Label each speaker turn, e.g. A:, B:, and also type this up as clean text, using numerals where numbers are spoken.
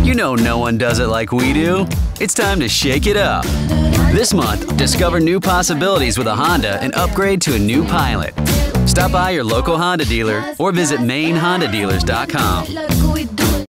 A: You know no one does it like we do. It's time to shake it up. This month, discover new possibilities with a Honda and upgrade to a new Pilot. Stop by your local Honda dealer or visit MaineHondaDealers.com.